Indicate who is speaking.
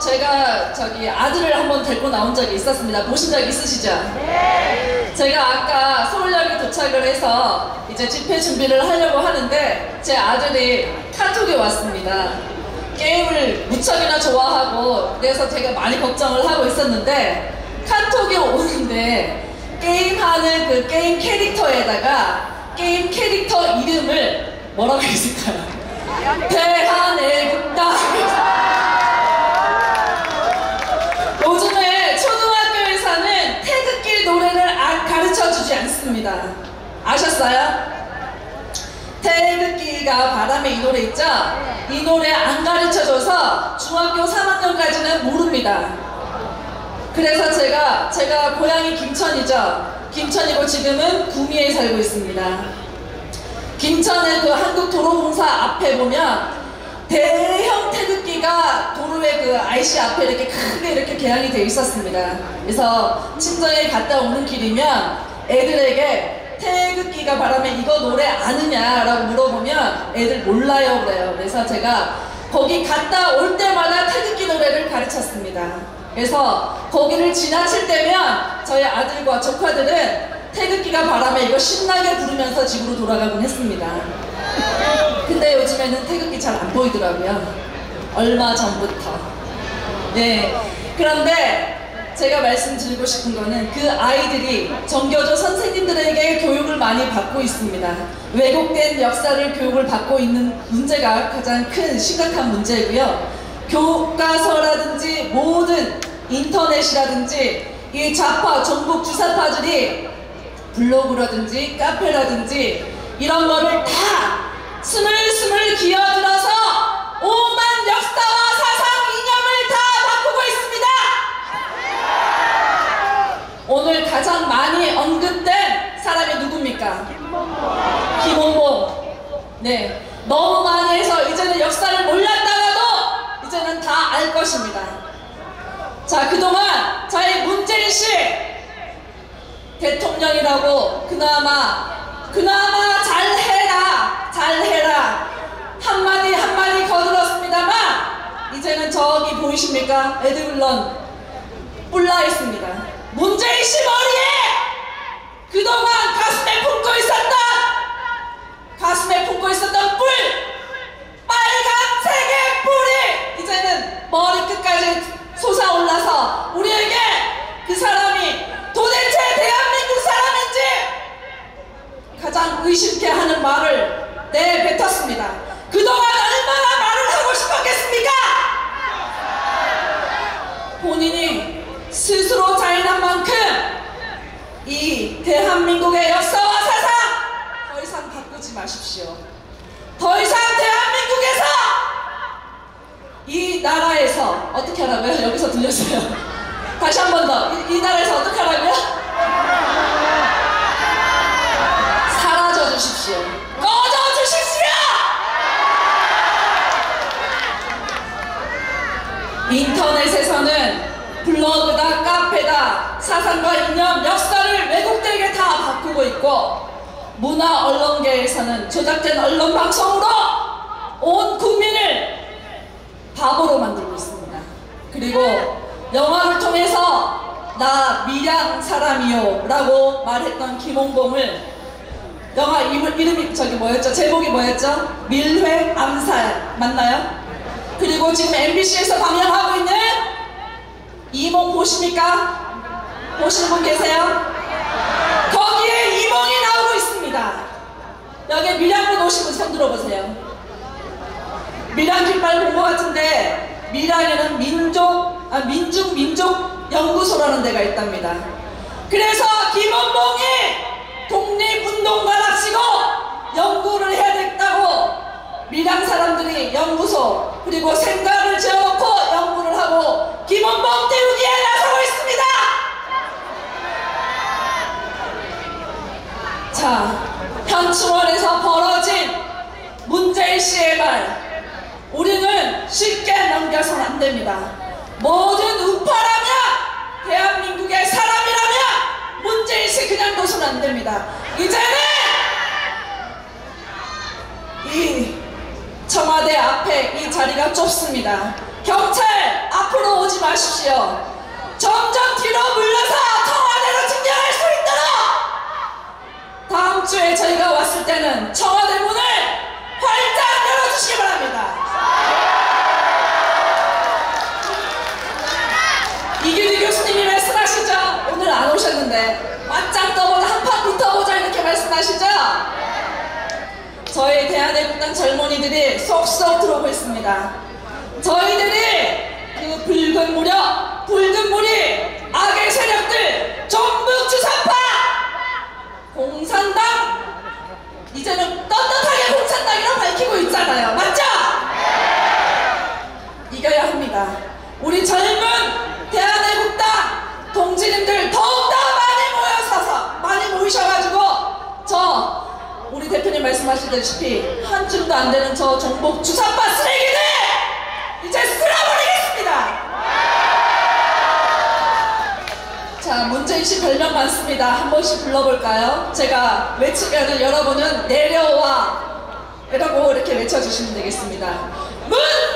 Speaker 1: 제가 저기 아들을 한번 데리고 나온 적이 있었습니다. 보신 적 있으시죠? 네. 제가 아까 서울역에 도착을 해서 이제 집회 준비를 하려고 하는데 제 아들이 카톡이 왔습니다. 게임을 무척이나 좋아하고 그래서 제가 많이 걱정을 하고 있었는데 카톡이 오는데 게임하는 그 게임 캐릭터에다가 게임 캐릭터 이름을 뭐라고 했을까요? 대한애국당. 요즘에 초등학교에서는 태극기 노래를 가르쳐주지 않습니다. 아셨어요? 태극기가 바람에 이 노래 있죠? 이 노래 안 가르쳐줘서 중학교 3학년까지는 모릅니다. 그래서 제가 고향이 김천이죠. 김천이고 지금은 구미에 살고 있습니다. 김천의 그 한국도로공사 앞에 보면 대형 태극기가 도로에 그 IC 앞에 이렇게 크게 이렇게 개양이 되어 있었습니다. 그래서 친정에 갔다 오는 길이면 애들에게 태극기가 바람에 이거 노래 아느냐라고 물어보면 애들 몰라요 그래요. 그래서 제가 거기 갔다 올 때마다 태극기 노래를 가르쳤습니다. 그래서 거기를 지나칠 때면 저희 아들과 조카들은 태극기가 바람에 이거 신나게 부르면서 집으로 돌아가곤 했습니다. 근데 요즘에는 태극기 잘 안 보이더라고요. 얼마 전부터. 네. 그런데 제가 말씀드리고 싶은 거는 그 아이들이 정교조 선생님들에게 교육을 많이 받고 있습니다. 왜곡된 역사를 교육을 받고 있는 문제가 가장 큰 심각한 문제고요. 교과서라든지 모든 인터넷이라든지 이 좌파, 전국 주사파들이 블로그라든지 카페라든지 이런 거를 다 스물스물 기어들어서 오만 역사와 사상 이념을 다 바꾸고 있습니다. 오늘 가장 많이 언급된 사람이 누굽니까? 김홍봉. 네, 너무 많이 해서 이제는 역사를 몰랐다가도 이제는 다 알 것입니다. 자, 그동안 저희 문재인 씨 대통령이라고 그나마 잘해라 한마디 거들었습니다만 이제는 저기 보이십니까? 에드윌런 뿔나 있습니다. 문재인 씨 머리에 그동안 가슴에 품고 있었던 뿔, 빨간색의 뿔이 이제는 머리 끝까지 솟아올라서 우리에게 그 사람이 도대체 대한민국 사람인지 가장 의심케 하는 말을 내뱉었습니다. 그동안 얼마나 말을 하고 싶었겠습니까? 본인이 스스로 자인한 만큼 이 대한민국의 역사와 사상 더 이상 바꾸지 마십시오. 더 이상 대한민국에서 이 나라에서 어떻게 하라고요? 여기서 들렸어요. 다시 한 번 더. 이 나라에서 어떻게 하라고요? 사라져 주십시오. 꺼져 주십시오! 인터넷에서는 블로그다, 카페다, 사상과 이념, 역사를 왜곡되게 다 바꾸고 있고 문화 언론계에서는 조작된 언론 방송으로 온 국민을 바보로 만들고 있습니다. 그리고 영화를 통해서 나 밀양 사람이요 라고 말했던 김홍봉을 영화 이름이 저기 뭐였죠? 제목이 뭐였죠? 밀회 암살 맞나요? 그리고 지금 MBC에서 방영하고 있는 이몽 보십니까? 보시는 분 계세요? 거기에 이몽이 나오고 있습니다. 여기 밀양으로 오신 분 손 들어보세요. 밀양 깃발 본 것 같은데 밀양에는 민중연구소라는 데가 있답니다. 그래서 김원봉이 독립운동가랍시고 연구를 해야 됐다고 밀양 사람들이 연구소 그리고 생가를 지어놓고 연구를 하고 김원봉 태우기에 나서고 있습니다. 자, 현충원에서 벌어진 문재인 씨의 말 우리는 쉽게 넘겨서는 안 됩니다. 모든 우파라면 대한민국의 사람이라면 문재인 씨 그냥 둬서는 안 됩니다. 이제는 이 청와대 앞에 이 자리가 좁습니다. 경찰 앞으로 마십시오. 점점 뒤로 물러서 청와대로 진정할 수 있도록 다음 주에 저희가 왔을 때는 청와대 문을 활짝 열어주시기 바랍니다. 이규리 교수님이 말씀하시죠? 오늘 안 오셨는데 바짝 떠보자, 한판 붙어보자 이렇게 말씀하시죠? 저희 대한애국당 젊은이들이 속속 들어오고 있습니다. 저희들이 그 붉은 무리 악의 세력들 전북 주사파 공산당 이제는 떳떳하게 공산당이라고 밝히고 있잖아요. 맞죠? 이겨야 합니다. 우리 젊은 대한애국당 동지님들 더욱더 많이 모이셔가지고 우리 대표님 말씀하시다시피 한 줌도 안 되는 저 전북 주사파 쓰레기들 이제 쓸어버리겠습니다. 자, 문재인 씨 별명 많습니다. 한 번씩 불러볼까요? 제가 외치면은 여러분은 내려와 이라고 이렇게 외쳐주시면 되겠습니다. 문재인!